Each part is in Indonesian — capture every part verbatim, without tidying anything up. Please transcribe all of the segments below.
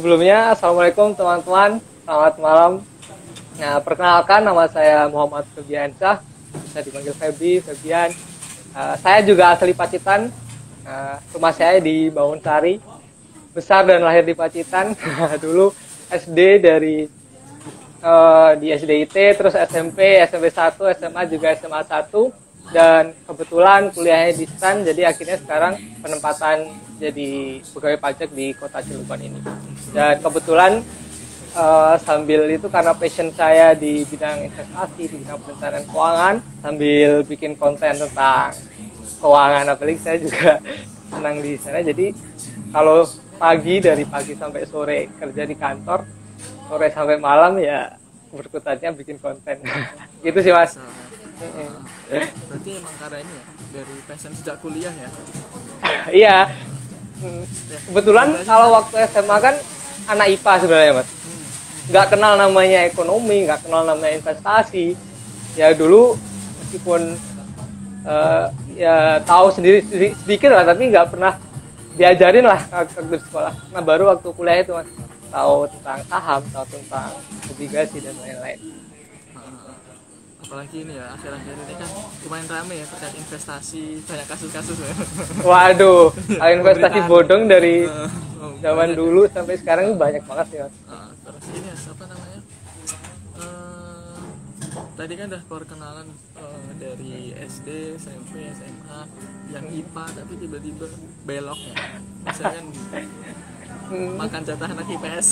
sebelumnya, Assalamualaikum teman-teman, selamat malam. Nah, perkenalkan nama saya Muhammad Febiansyah, bisa dipanggil Febi, Febian. Uh, saya juga asli Pacitan, uh, rumah saya di Bangunsari, besar dan lahir di Pacitan. Dulu S D dari uh, di S D I T, terus S M P, S M P satu, S M A juga S M A satu. Dan kebetulan kuliahnya di S T A N, jadi akhirnya sekarang penempatan jadi pegawai pajak di kota Cilegon ini. Dan kebetulan uh, sambil itu karena passion saya di bidang investasi, di bidang perencanaan keuangan, sambil bikin konten tentang keuangan, apalagi saya juga senang di sana. Jadi kalau pagi, dari pagi sampai sore kerja di kantor, sore sampai malam ya berkutatnya bikin konten. Gitu sih Mas. Berarti emang karena ini ya, dari passion sejak kuliah ya? Iya. Kebetulan kalau waktu S M A kan anak I P A sebenarnya Mas. Nggak kenal namanya ekonomi, nggak kenal namanya investasi. Ya dulu meskipun uh, ya tahu sendiri sedikit lah, tapi nggak pernah diajarin lah waktu di sekolah. Nah baru waktu kuliah itu Mas tahu tentang saham, tahu tentang obligasi dan lain-lain. Apalagi ini ya, akhir-akhir ini kan lumayan rame ya terkait investasi, banyak kasus-kasus ya. Waduh, investasi bodong dari zaman dulu sampai sekarang banyak banget ya. Uh, terus ini ya, apa namanya? Uh, tadi kan udah perkenalan uh, dari S D, S M P, S M A yang I P A, tapi tiba-tiba belok ya. Misalnya kan hmm. makan jatah anak I P S.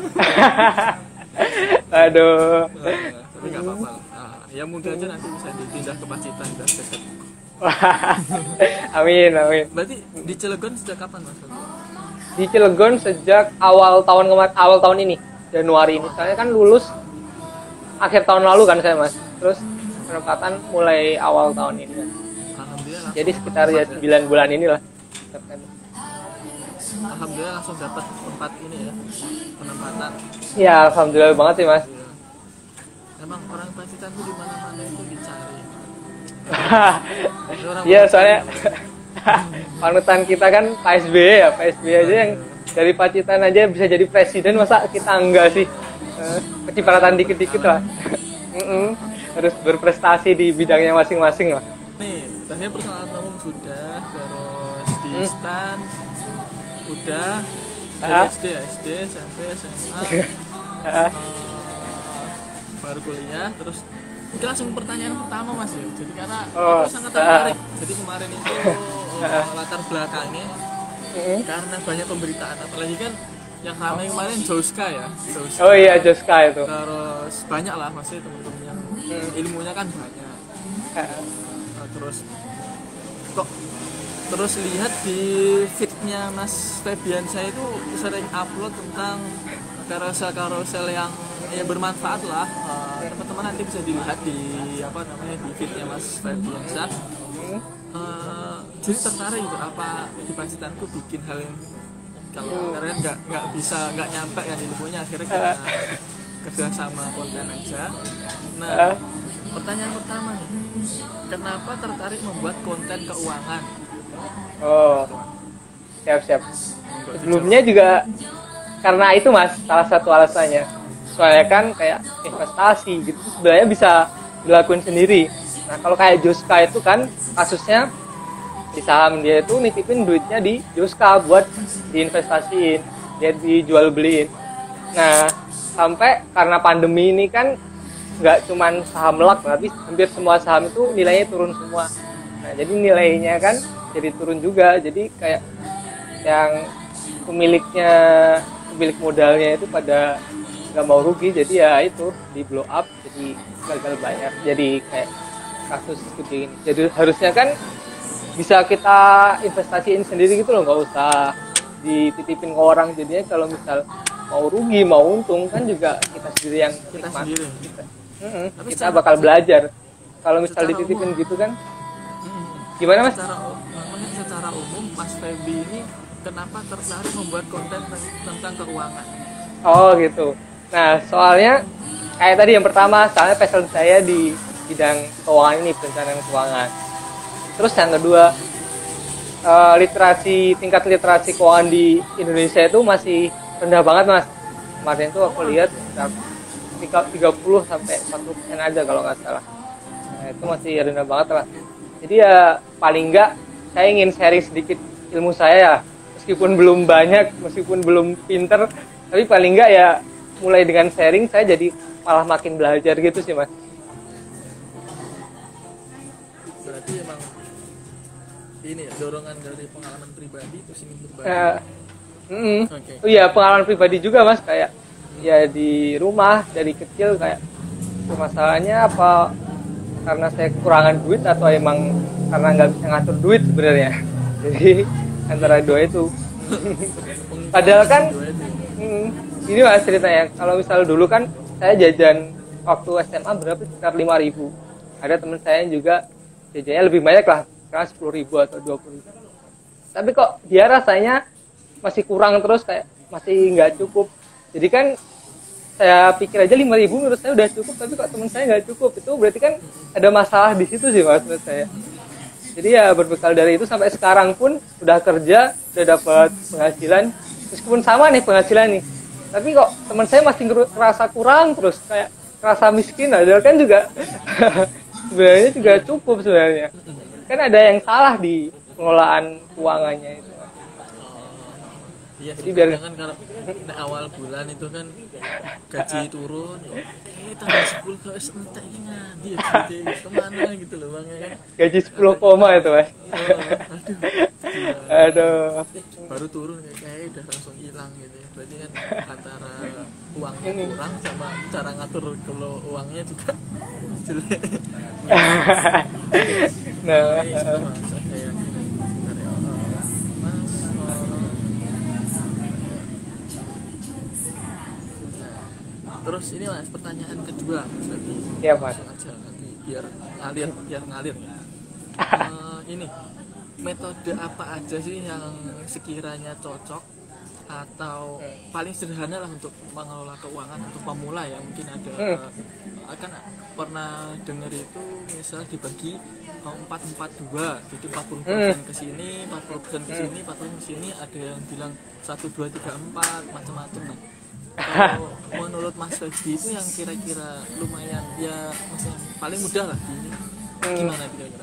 Aduh. Uh, tapi nggak apa-apa. Uh, ya mungkin aja nanti bisa dipindah ke Pacitan dan dekat. Amin, amin. Berarti di Cilegon sejak kapan Mas? Di Cilegon sejak awal tahun kemarin, awal tahun ini, Januari ini. Soalnya kan lulus akhir tahun lalu kan saya Mas. Terus penempatan mulai awal tahun ini. Alhamdulillah. Jadi sekitar ya sembilan bulan inilah. Alhamdulillah langsung dapat tempat ini ya, penempatan. Ya, alhamdulillah banget sih Mas. Emang orang Pacitan tuh di mana-mana itu dicari. Iya, soalnya panutan kita kan Pak S B Y ya, Pak S B Y aja yang dari Pacitan aja bisa jadi presiden, masa kita enggak sih? Kecipratan dikit-dikit lah. Harus berprestasi di bidangnya masing-masing lah. Nih, tadi persoalan umum sudah, terus di hmm. S T A N udah, dari S D, S D, S M P, S M A, uh, baru kuliah, terus itu langsung pertanyaan pertama Mas ya. Jadi karena oh, aku sangat tertarik. Uh, Jadi kemarin itu uh, latar belakangnya uh, karena banyak pemberitaan, apalagi kan yang ramai kemarin Joska ya. Joska. Oh iya Joska itu. Terus banyak lah masih teman-teman yang uh, ilmunya kan banyak. Uh, uh, terus kok terus lihat di feednya Mas Febiansyah itu sering upload tentang carousel-carousel yang ya bermanfaat lah. Uh, teman-teman nanti bisa dilihat di apa namanya di feednya Mas Febiansyah. Uh, jadi tertarik gitu, apa di Pacitanku bikin hal yang kalau karena nggak nggak bisa nggak nyampe kan ilmunya, akhirnya kita kerja sama konten aja. Nah pertanyaan pertama nih, kenapa tertarik membuat konten keuangan? Oh, siap-siap. Sebelumnya juga karena itu Mas, salah satu alasannya. Soalnya kan kayak investasi gitu sebenarnya bisa dilakuin sendiri. Nah kalau kayak Joska itu kan kasusnya di saham, dia itu nitipin duitnya di Joska buat diinvestasiin, dia dijual beliin. Nah sampai karena pandemi ini kan nggak cuman saham lak, tapi hampir semua saham itu nilainya turun semua. Nah jadi nilainya kan jadi turun juga, jadi kayak yang pemiliknya pemilik modalnya itu pada nggak mau rugi, jadi ya itu di blow up, jadi gagal banyak, jadi kayak kasus seperti ini. Jadi harusnya kan bisa kita investasiin sendiri gitu loh, nggak usah dititipin ke orang. Jadinya kalau misal mau rugi mau untung kan juga kita sendiri yang kita nikmat. sendiri kita, mm-hmm, kita bakal belajar. Kalau misal dititipin umum, gitu kan hmm, gimana Mas? Secara, secara umum Mas Febi ini kenapa tertarik membuat konten tentang keuangan? Oh gitu. Nah soalnya kayak tadi yang pertama, soalnya passion saya di bidang keuangan ini, perencanaan keuangan. Terus yang kedua, uh, literasi tingkat literasi keuangan di Indonesia itu masih rendah banget mas. Kemarin tuh aku lihat tiga puluh sampai empat puluh persen aja kalau nggak salah. Nah, itu masih rendah banget lah. Jadi ya paling nggak saya ingin sharing sedikit ilmu saya ya, meskipun belum banyak, meskipun belum pinter, tapi paling nggak ya mulai dengan sharing saya jadi malah makin belajar gitu sih mas. Berarti emang ini ya, dorongan dari pengalaman pribadi itu sini berbagi. Uh, mm, okay. Oh iya, pengalaman pribadi juga mas, kayak ya di rumah dari kecil kayak masalahnya apa karena saya kekurangan duit atau emang karena nggak bisa ngatur duit sebenarnya. Jadi antara dua itu. Padahal kan mm, ini mas ceritanya, kalau misal dulu kan saya jajan waktu S M A berapa sekitar lima ribu. Ada teman saya yang juga jajannya lebih banyak lah, sekarang sepuluh ribu atau dua puluh ribu. Tapi kok dia rasanya masih kurang terus, kayak masih nggak cukup. Jadi kan saya pikir aja lima ribu menurut saya udah cukup, tapi kok teman saya nggak cukup. Itu berarti kan ada masalah di situ sih mas menurut saya. Jadi ya berbekal dari itu sampai sekarang pun udah kerja, udah dapat penghasilan, meskipun sama nih penghasilan nih, tapi kok teman saya masih ngerasa kurang terus, kayak rasa miskin aja kan juga. Sebenarnya juga cukup sebenarnya. Kan ada yang salah di pengelolaan keuangannya itu. Iya, jadi biar kan kalau awal bulan itu kan gaji turun, ya eh tanggal sepuluh ke entek ini ngadi ya gitu, kemana gitu loh bang ya kan. Gaji sepuluh koma itu mas. Oh, aduh. Aduh. Baru turun kayak udah langsung hilang gitu ya. Berarti kan antara uangnya kurang sama cara ngatur kalau uangnya juga jelek. Nah, terus ini mas, pertanyaan kedua mas nanti. Iya mas. Aja nanti biar ngalir, biar ngalir. uh, ini metode apa aja sih yang sekiranya cocok atau paling sederhana lah untuk mengelola keuangan untuk pemula ya, mungkin ada hmm. akan pernah dengar itu misal dibagi empat empat dua, jadi empat puluh persen ke sini, empat puluh persen ke sini, empat puluh persen ke sini, ada yang bilang satu dua tiga empat macam-macam lah. Kalau menurut Mas Febi itu yang kira-kira lumayan ya maksudnya paling mudah lah ini gimana kira-kira?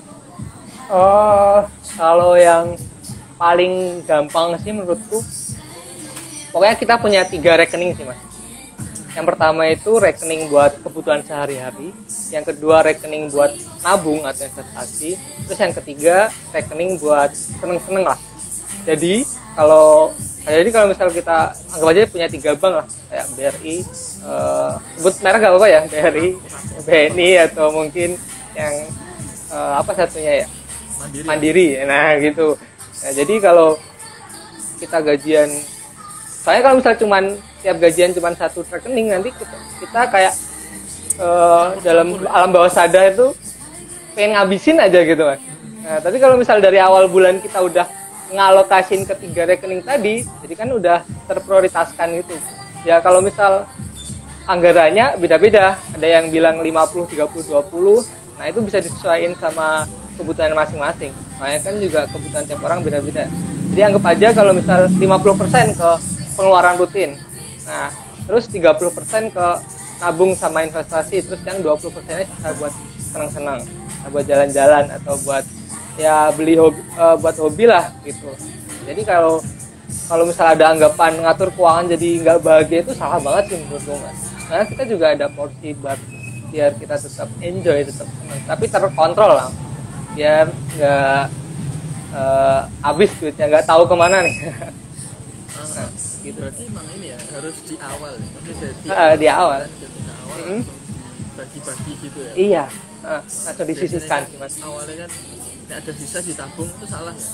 Oh, kalau yang paling gampang sih menurutku, pokoknya kita punya tiga rekening sih mas. Yang pertama itu rekening buat kebutuhan sehari-hari, yang kedua rekening buat nabung atau investasi, terus yang ketiga rekening buat seneng-seneng lah. Jadi kalau jadi kalau misal kita anggap aja punya tiga bank lah, kayak B R I, uh, sebut merek gak apa-apa ya, B R I, B N I atau mungkin yang uh, apa satunya ya, Mandiri. Mandiri. Nah gitu. Nah, jadi kalau kita gajian, saya kalau misal cuman tiap gajian cuman satu rekening, nanti kita, kita kayak uh, dalam alam bawah sadar itu pengen ngabisin aja gitu mas. Nah, tapi kalau misal dari awal bulan kita udah ngalokasin ketiga rekening tadi, jadi kan udah terprioritaskan gitu. Ya kalau misal anggarannya beda-beda, ada yang bilang lima puluh, tiga puluh, dua puluh, nah itu bisa disesuaikan sama kebutuhan masing-masing. Makanya kan juga kebutuhan tiap orang beda-beda. Jadi anggap aja kalau misal lima puluh persen ke pengeluaran rutin, nah terus tiga puluh persen ke nabung sama investasi, terus yang dua puluh persennya bisa buat senang-senang, buat jalan-jalan atau buat ya beli hobi, uh, buat hobi lah gitu. Jadi kalau kalau misalnya ada anggapan ngatur keuangan jadi nggak bahagia, itu salah banget sih menurut gue mas. Karena kita juga ada porsi buat biar kita tetap enjoy, tetap senang, tapi terkontrol lah, biar nggak uh, habis duitnya, nggak tahu kemana nih. Nah, gitu. Berarti emang ini ya harus di awal, maksudnya dari uh, di awal, awal mm-hmm. bagi-bagi gitu ya. Iya, uh, atau disisihkan sih mas. Awalnya kan ada sisa ditabung, itu salah ya?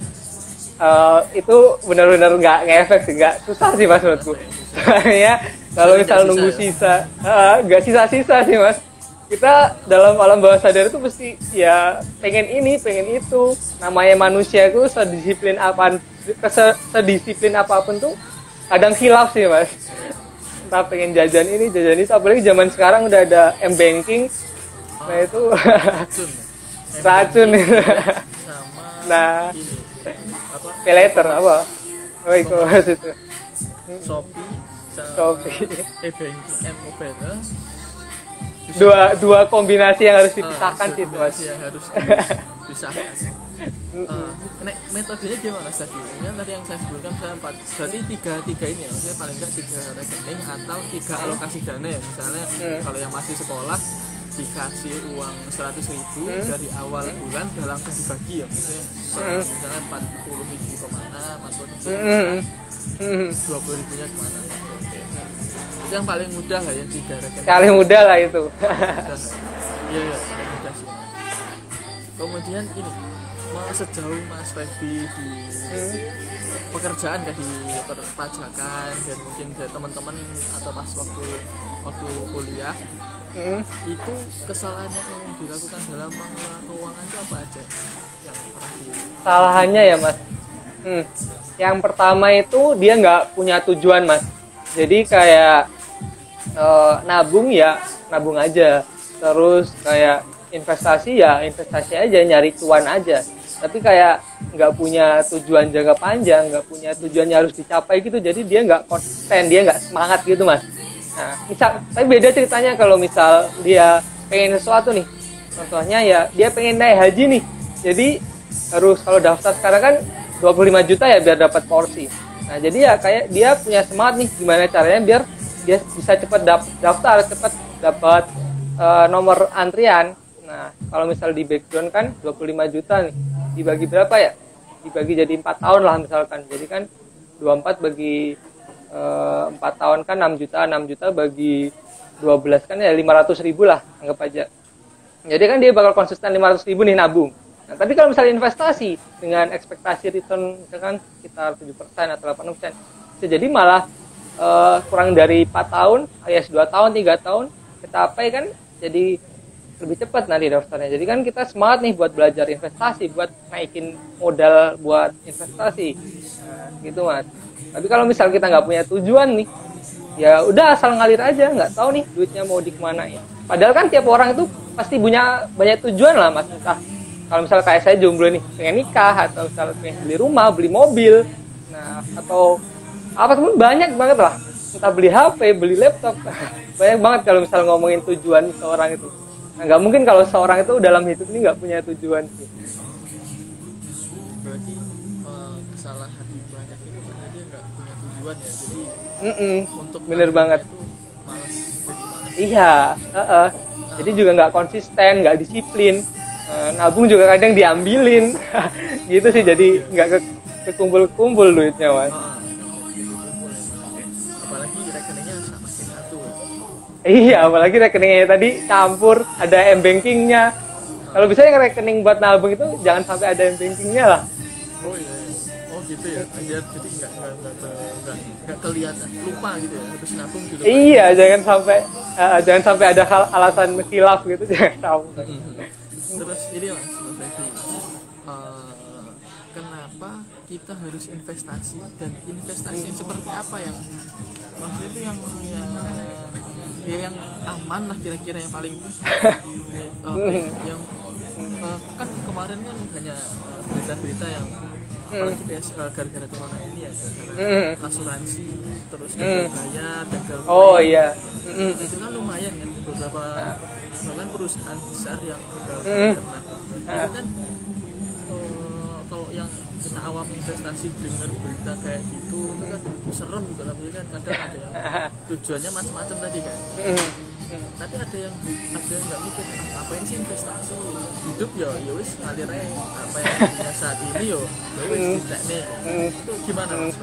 Uh, itu benar-benar nggak ngefek sih, nggak susah sih mas menurutku. Ya kalau misal nunggu sisa, nggak uh, sisa-sisa sih mas. Kita dalam alam bawah sadar itu mesti ya pengen ini, pengen itu. Namanya manusia itu sedisiplin apa, sedisiplin apapun tuh kadang hilaf sih mas. Entah pengen jajan ini, jajan itu, apalagi zaman sekarang udah ada m-banking, nah itu racun. Sama nah ini apa? pay later apa? Oh itu itu. Shopee, Shopee. e-banking, and mobile. Dua dua kombinasi yang harus dipisahkan uh, sih itu mas. yang harus dipisahkan. uh, nek metodenya gimana tadi? Ya, tadi yang saya sebutkan saya empat, berarti tiga tiga ini ya, maksudnya paling nggak tiga rekening atau tiga alokasi dana ya. Misalnya hmm. kalau yang masih sekolah dikasih uang seratus ribu hmm. dari awal hmm. bulan udah langsung dibagi ya, misalnya hmm. misalnya empat puluh ribu kemana, empat puluh ribu kemana, hmm. dua puluh ribunya kemana. Itu yang paling mudah lah ya, tiga rekening. Paling mudah lah itu. Iya iya, paling mudah sih. Kemudian ini, sejauh Mas Feby di hmm. pekerjaan kan di perpajakan dan mungkin dari teman-teman atau pas waktu waktu kuliah, hmm. itu kesalahan yang dilakukan dalam mengelola keuangan itu apa aja yang pernah di... Kesalahannya ya mas. Hmm. Yang pertama itu dia nggak punya tujuan mas. Jadi kayak uh, nabung ya nabung aja, terus kayak investasi ya investasi aja, nyari cuan aja. Tapi kayak nggak punya tujuan jangka panjang, nggak punya tujuan yang harus dicapai gitu. Jadi dia nggak konsisten, dia nggak semangat gitu mas. Nah, misal, tapi beda ceritanya kalau misal dia pengen sesuatu nih. Contohnya ya dia pengen naik haji nih. Jadi harus kalau daftar sekarang kan dua puluh lima juta ya biar dapat porsi. Nah jadi ya kayak dia punya semangat nih gimana caranya biar dia bisa cepat daftar, cepat dapat uh, nomor antrian. Nah kalau misal di background kan dua puluh lima juta nih, dibagi berapa ya? Dibagi jadi empat tahun lah misalkan. Jadi kan dua puluh empat bagi uh, empat tahun kan enam juta, enam juta bagi dua belas kan ya lima ratus ribu lah anggap aja. Jadi kan dia bakal konsisten lima ratus ribu nih nabung. Nah, tapi kalau misalnya investasi dengan ekspektasi return misalkan sekitar tujuh persen atau delapan persen, bisa jadi malah uh, kurang dari empat tahun, alias dua tahun, tiga tahun, kecapai kan jadi lebih cepat nanti daftarnya. Jadi kan kita semangat nih buat belajar investasi, buat naikin modal buat investasi. Nah, gitu mas. Tapi kalau misal kita nggak punya tujuan nih, ya udah asal ngalir aja, nggak tahu nih duitnya mau dikemanain. Padahal kan tiap orang itu pasti punya banyak tujuan lah mas. Entah kalau misalnya kayak saya jomblo nih, pengen nikah, atau misalnya pengen beli rumah, beli mobil, nah atau apa pun banyak banget lah. Entah beli H P, beli laptop, banyak banget kalau misalnya ngomongin tujuan seorang itu. Nah nggak mungkin kalau seorang itu dalam hidup ini nggak punya tujuan sih. Berarti uh, kesalahan banyak itu karena dia nggak punya tujuan ya, jadi Mm-mm, untuk bener banget. itu malas, jadi malas. Iya, uh-uh. Jadi juga nggak konsisten, nggak disiplin. Uh, nabung juga kadang diambilin gitu sih, jadi nggak ke kekumpul-kumpul duitnya mas. Ah, apalagi rekeningnya sama satu. Iya, apalagi rekeningnya tadi campur, ada m-bankingnya. Kalau bisa yang rekening buat nabung itu jangan sampai ada m-bankingnya lah. Oh iya, oh gitu ya. Jadi nggak nggak nggak nggak kelihatan, lupa gitu ya. Habis nabung juga. Iya, jangan sampai uh, jangan sampai ada hal alasan khilaf gitu, jangan sampai. Terus ini mas, Mas Feby, uh, kenapa kita harus investasi dan investasi seperti apa yang maksudnya itu yang yang ya yang aman lah kira-kira, yang paling uh, yang uh, kan kemarin kan banyak uh, berita-berita yang apalagi uh, gara-gara corona ini ya, gara-gara asuransi terus gagal bayar, gagal oh iya, itu kan lumayan kan beberapa bahkan perusahaan besar yang gagal bayar. Nah, itu kan uh, kalau yang kita awam investasi dengar berita kayak gitu itu kan serem gitu, tapi kan kadang ada yang tujuannya macam-macam tadi kan. Tapi ada yang ada yang nggak mikir, ah, ngapain sih investasi, hidup ya ya wis ngalir aja, apa yang punya saat ini yo ya wis teknik. Itu gimana mas?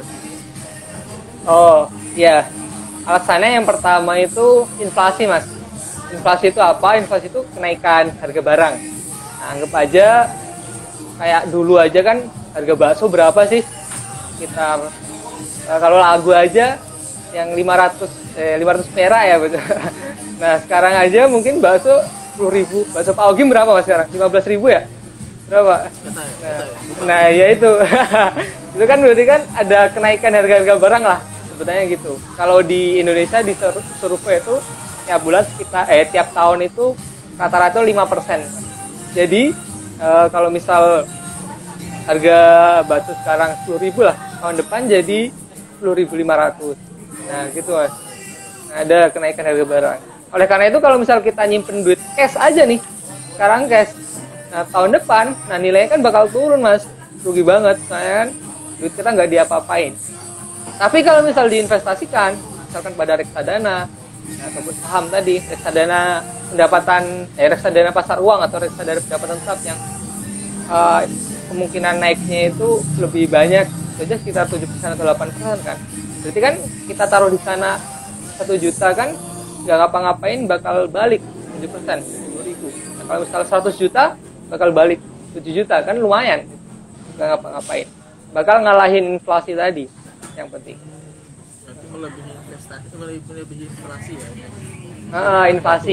Oh iya, alasannya yang pertama itu inflasi mas. Inflasi itu apa? Inflasi itu kenaikan harga barang. Nah, anggap aja kayak dulu aja kan harga bakso berapa sih? Sekitar uh, kalau lagu aja yang lima ratus eh, lima ratus perak ya betul. Nah sekarang aja mungkin bakso sepuluh ribu. Bakso Pak Ogim berapa mas sekarang? lima belas ribu ya? Berapa? Nah, nah ya itu. Itu kan berarti kan ada kenaikan harga-harga barang lah sebetulnya gitu. Kalau di Indonesia di survei itu tiap bulan sekitar eh tiap tahun itu rata-rata lima persen. Jadi uh, kalau misal harga batu sekarang sepuluh ribu lah, tahun depan jadi sepuluh ribu lima ratus. Nah gitu mas. Nah, ada kenaikan harga barang. Oleh karena itu kalau misal kita nyimpen duit cash aja nih, sekarang cash, nah tahun depan, nah nilainya kan bakal turun mas, rugi banget, soalnya kan duit kita nggak diapa-apain. Tapi kalau misal diinvestasikan, misalkan pada reksadana, nah, ataupun saham tadi, reksadana pendapatan, eh, reksadana pasar uang atau reksadana pendapatan tetap yang uh, kemungkinan naiknya itu lebih banyak, saja sekitar tujuh persen atau delapan persen kan. Berarti kan kita taruh di sana satu juta kan, nggak ngapa-ngapain bakal balik tujuh persen, sepuluh ribu. Nah, kalau misal seratus juta bakal balik tujuh juta kan lumayan, nggak ngapa-ngapain. Bakal ngalahin inflasi tadi, yang penting. Berarti melebihi investasi, melebihi inflasi ya? Ah, inflasi.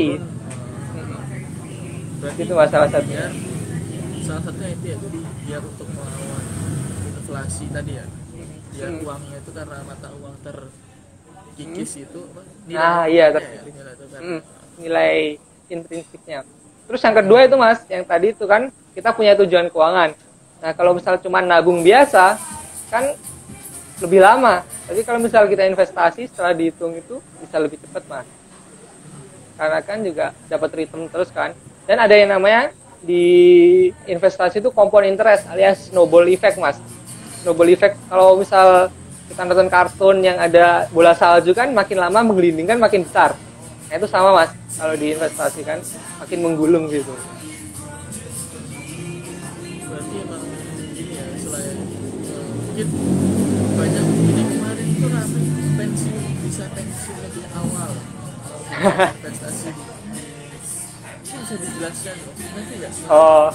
Berarti itu masalah satunya. Salah satunya itu ya, jadi biar untuk melawan inflasi tadi ya, biar hmm. uangnya itu karena mata uang terkikis hmm. itu apa? Nilai ah iya ter ya, nilai, itu kan. hmm, nilai intrinsiknya. Terus yang kedua itu mas, yang tadi itu kan kita punya tujuan keuangan. Nah kalau misal cuma nabung biasa kan lebih lama. Tapi kalau misal kita investasi setelah dihitung itu bisa lebih cepat mas. Karena kan juga dapat return terus kan. Dan ada yang namanya di investasi itu compound interest alias snowball effect mas. Snowball effect kalau misal kita nonton kartun yang ada bola salju kan makin lama menggelinding kan makin besar. Nah itu sama mas, kalau diinvestasi kan makin menggulung gitu. Berarti emang ini ya, selain uh, mungkin banyak ini kemarin itu ramai pensiun, bisa pensiun lebih awal investasi. Bisa dijelaskan nanti nggak? Oh,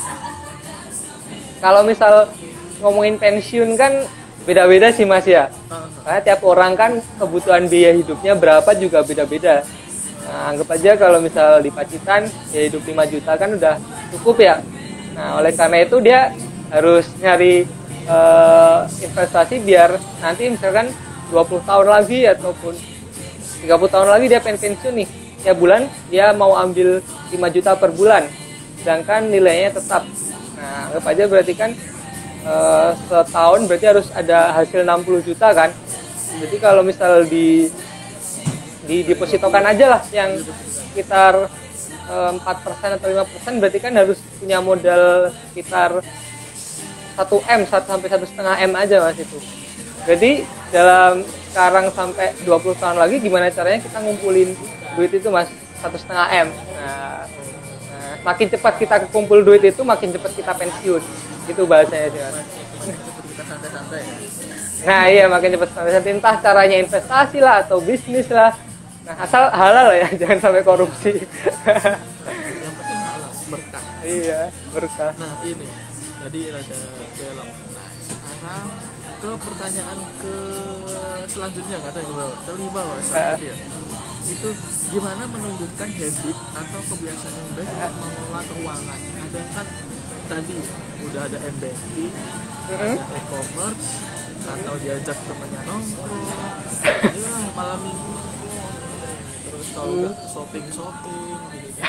kalau misal ngomongin pensiun kan beda-beda sih mas ya. Karena tiap orang kan kebutuhan biaya hidupnya berapa juga beda-beda. Nah, anggap aja kalau misal di Pacitan biaya hidup lima juta kan udah cukup ya. Nah oleh karena itu dia harus nyari uh, investasi biar nanti misalkan dua puluh tahun lagi ataupun tiga puluh tahun lagi dia pengen pensiun nih. Tiap bulan dia mau ambil lima juta per bulan, sedangkan nilainya tetap. Nah, anggap aja berarti kan e, setahun berarti harus ada hasil enam puluh juta kan. Jadi kalau misal di di depositokan aja lah yang sekitar e, empat persen atau lima persen berarti kan harus punya modal sekitar satu M sampai satu koma lima M aja mas itu. Jadi dalam sekarang sampai dua puluh tahun lagi gimana caranya kita ngumpulin duit itu mas satu setengah M. Nah, nah, makin cepat kita kumpul duit itu makin cepat kita pensiun. Itu bahasanya sih mas. Kita santai-santai. Nah iya makin cepat santai-santai, entah caranya investasi lah atau bisnis lah. Nah asal halal ya, jangan sampai korupsi. Yang penting halal, berkah. Iya berkah. Nah ini, jadi ada belok. Nah sekarang ke pertanyaan ke selanjutnya katanya terlibat mas. Uh. Ya. Itu gimana menunjukkan habit atau kebiasaan yang baik untuk mengelola keuangan. Ada kan tadi udah ada m-banking, mm-hmm. ada e-commerce, atau diajak temannya nongkrong, ya malam minggu, terus kalau mm. shopping shopping gitu.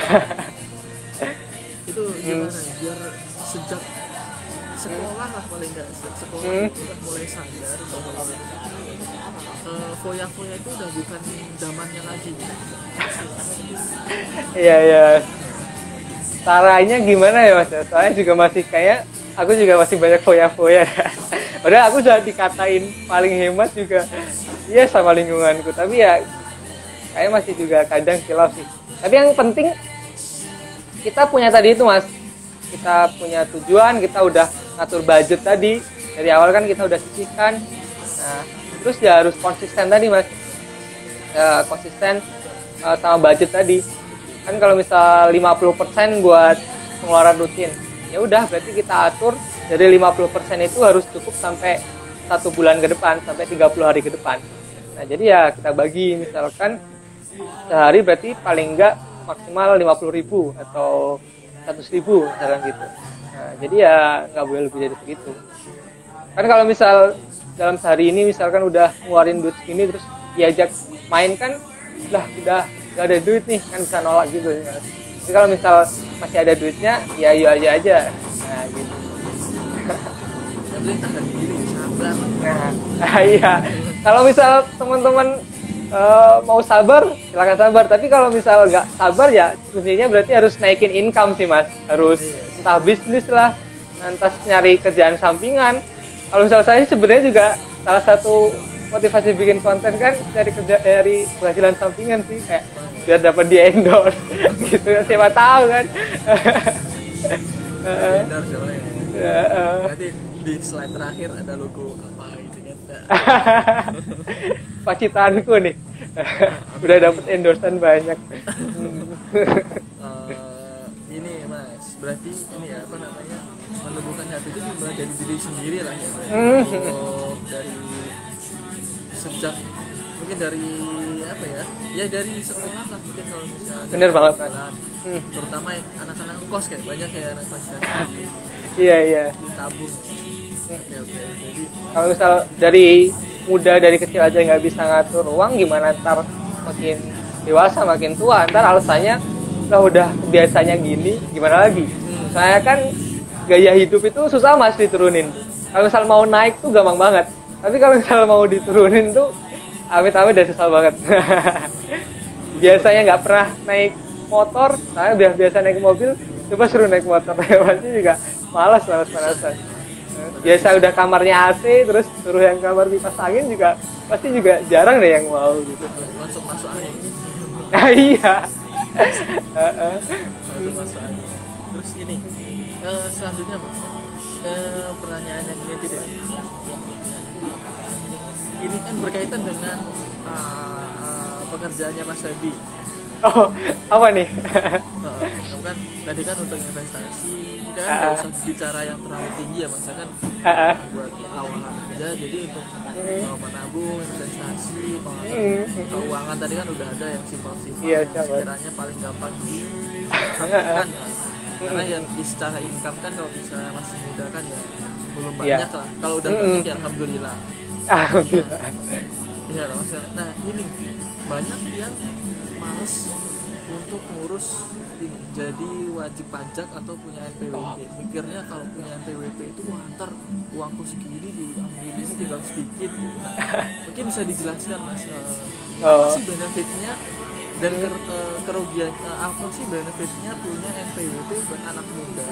Itu gimana mm. biar sejak sekolah lah paling nggak sekolah mm. itu udah mulai sadar bahwa Uh, foya-foya itu udah bukan zamannya lagi. Iya iya. Caranya gimana ya mas? Soalnya juga masih kayak aku juga masih banyak foya-foya. Padahal aku sudah dikatain paling hemat juga. Iya sama lingkunganku. Tapi ya kayak masih juga kadang kilaf sih. Tapi yang penting kita punya tadi itu mas. Kita punya tujuan. Kita udah ngatur budget tadi. Dari awal kan kita udah sisihkan. Nah. Terus ya harus konsisten tadi mas, ya, konsisten uh, sama budget tadi. Kan kalau misal lima puluh persen buat pengeluaran rutin, ya udah berarti kita atur dari lima puluh persen itu harus cukup sampai satu bulan ke depan, sampai tiga puluh hari ke depan. Nah jadi ya kita bagi, misalkan sehari berarti paling enggak maksimal lima puluh ribu atau seratus ribu misalkan gitu. Nah jadi ya nggak boleh lebih dari segitu. Kan kalau misal dalam sehari ini misalkan udah ngeluarin duit segini terus diajak main kan lah udah gak ada duit nih kan bisa nolak gitu ya. Tapi kalau misal masih ada duitnya ya ayo aja aja. Nah gitu. Yang penting akan begini sabar. Nah, iya. Kalau misal teman-teman uh, mau sabar, silakan sabar. Tapi kalau misal nggak sabar ya, kuncinya berarti harus naikin income sih mas. Harus entah bisnis lah, entah nyari kerjaan sampingan. Kalau misal saya sebenarnya juga salah satu motivasi bikin konten kan dari kerja dari penghasilan sampingan sih, kayak biar dapat di endorse gitu. Siapa tahu kan. Benar soalnya. Ya, uh. Nanti di slide terakhir ada logo apa gitu kan. Pacitanku nih. Udah dapet endorsean banyak. uh, ini mas, berarti ini ya apa namanya, menemukan hati itu dimulai dari diri sendiri lah ya. Oh, dari sejak mungkin dari apa ya, ya dari sekolah lah mungkin kalau misalnya. Bener banget kan. Hmm. Terutama anak-anak kos kayak banyak kayak anak pacaran. Iya iya. Tabung. Oke oke. Jadi kalau misal dari muda dari kecil aja nggak bisa ngatur uang, gimana ntar makin dewasa makin tua ntar alasannya lah udah biasanya gini gimana lagi. Hmm. Saya kan gaya hidup itu susah mas diturunin. Kalau misal mau naik tuh gampang banget, tapi kalau misal mau diturunin tuh amit-amit udah susah banget. Biasanya nggak pernah naik motor, saya biasa biasa naik mobil, coba suruh naik motor pasti juga malas malas malasan. Biasa udah kamarnya A C, terus suruh yang kamar kipas angin juga pasti juga jarang deh yang mau gitu. Masuk masuk angin. Nah iya. Masuk masuk angin. Terus ini uh, selanjutnya mas, uh, pertanyaan yang ini tidak. Ini kan berkaitan dengan uh, uh, pekerjaannya Mas Febi. Oh, apa nih? uh, kan tadi kan untuk investasi kan nggak usah bicara yang terlalu tinggi ya mas, kan uh, buat awal aja. Jadi untuk uh, menabung, investasi, pengelolaan keuangan tadi kan udah ada yang simpel-simpel. Iya, sekiranya paling gampang kan, karena yang secara income kan kalau misalnya masih muda kan ya belum banyak lah. Kalau udah banyak ya alhamdulillah. Alhamdulillah. Iya loh mas. Nah ini banyak yang males untuk ngurus ini, jadi wajib pajak atau punya N P W P. Mikirnya kalau punya N P W P itu wah ntar uangku segini diambil ini tinggal sedikit. Mungkin bisa dijelaskan mas, uh, apa sih benefitnya dan ker, uh, kerugian uh, apa sih benefitnya punya N P W P buat anak muda?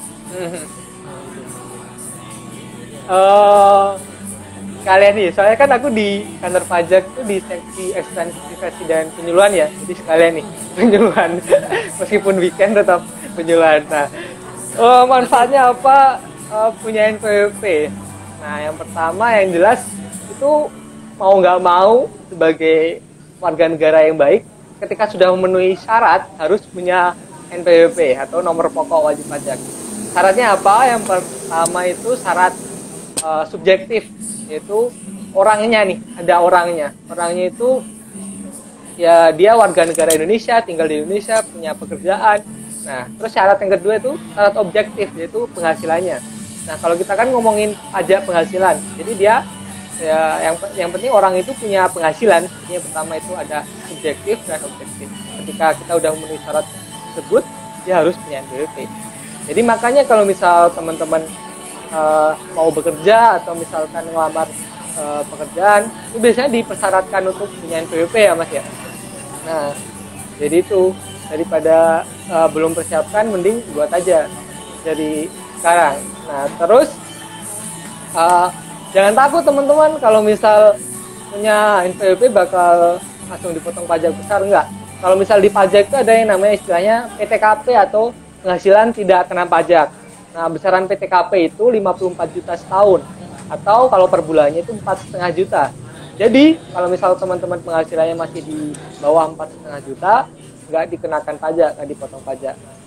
Uh, Kalian nih, soalnya kan aku di kantor pajak tuh di seksi ekstensifikasi dan penyuluhan ya, jadi sekalian nih penyuluhan meskipun weekend tetap penyuluhan. Nah, uh, manfaatnya apa uh, punya N P W P? Nah, yang pertama yang jelas itu mau nggak mau sebagai warga negara yang baik, ketika sudah memenuhi syarat harus punya N P W P atau nomor pokok wajib pajak. Syaratnya apa? Yang pertama itu syarat uh, subjektif, yaitu orangnya nih, ada orangnya. Orangnya itu ya dia warga negara Indonesia, tinggal di Indonesia, punya pekerjaan. Nah, terus syarat yang kedua itu syarat objektif, yaitu penghasilannya. Nah, kalau kita kan ngomongin pajak penghasilan, jadi dia ya yang yang penting orang itu punya penghasilan. Jadi yang pertama itu ada subjektif dan objektif. Ketika kita udah memenuhi syarat tersebut, dia harus punya N P W P. Jadi makanya kalau misal teman-teman Uh, mau bekerja atau misalkan ngelamar uh, pekerjaan, itu biasanya dipersyaratkan untuk punya N P W P ya mas ya. Nah, jadi itu daripada uh, belum persiapkan, mending buat aja dari sekarang. Nah, terus uh, jangan takut teman-teman kalau misal punya N P W P bakal langsung dipotong pajak besar, enggak. Kalau misal di pajak itu ada yang namanya istilahnya P T K P atau penghasilan tidak kena pajak. Nah, besaran P T K P itu lima puluh empat juta setahun, atau kalau per bulannya itu empat koma lima juta. Jadi, kalau misal teman-teman penghasilannya masih di bawah empat koma lima juta, nggak dikenakan pajak, nggak dipotong pajak.